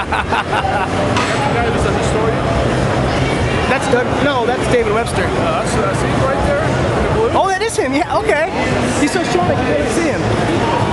guy who's a historian? That's Doug. No, that's David Webster. That's him right there in the blue. Oh, that is him. Yeah. Okay. He's so short I can barely see him.